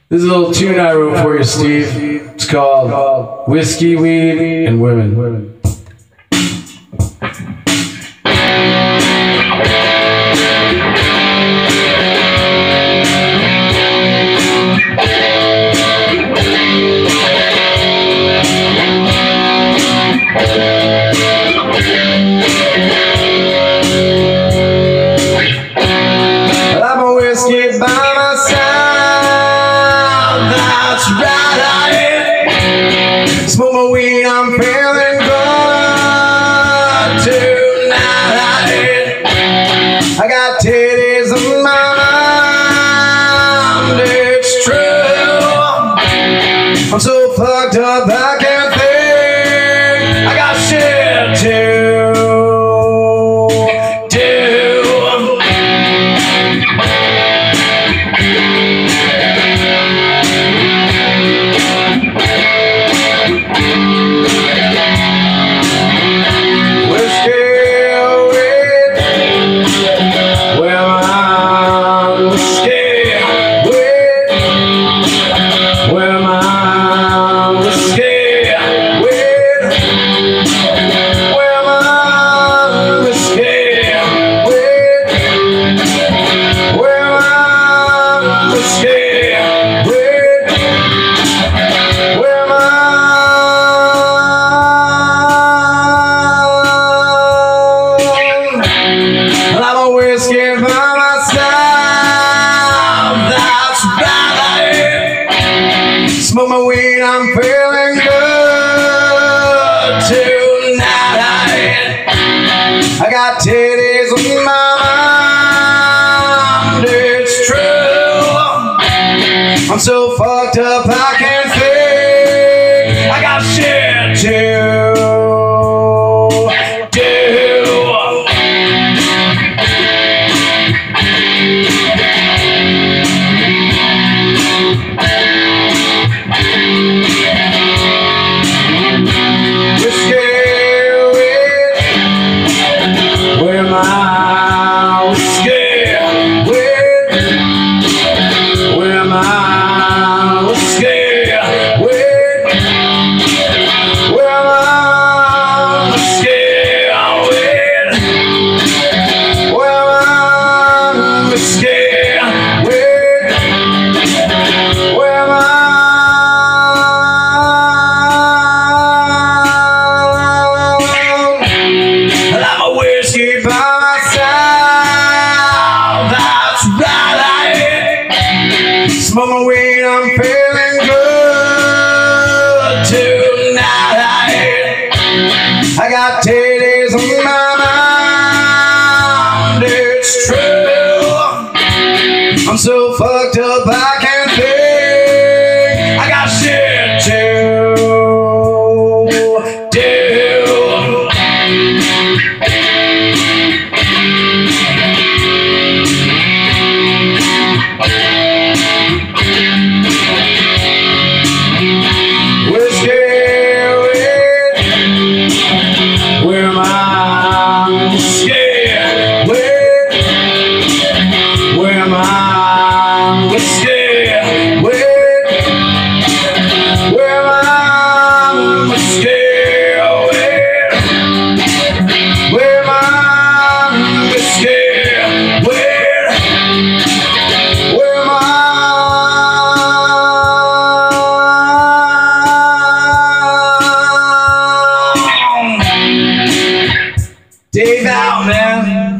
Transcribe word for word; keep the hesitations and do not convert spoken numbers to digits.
This is a little tune I wrote for you, Steve. It's called Whiskey, Weed, and Women. I'm a whiskey by my side, that's right I am. Smoke my weed, I'm feeling good tonight I am. I got titties in my mind, it's true. I'm so fucked up I can't think. I got shit to do. Smoke my weed, I'm feeling good tonight I am. I got titties on my mind, it's true. I'm so fucked up I can't think. I got shit to do. Smoke my weed, I'm feeling good tonight I am. I got titties on my mind, it's true. I'm so fucked up I can't think. I got shit to do. Dave out, man.